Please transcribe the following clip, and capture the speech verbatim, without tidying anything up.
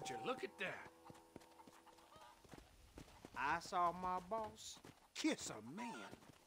Would you look at that? I saw my boss kiss a man.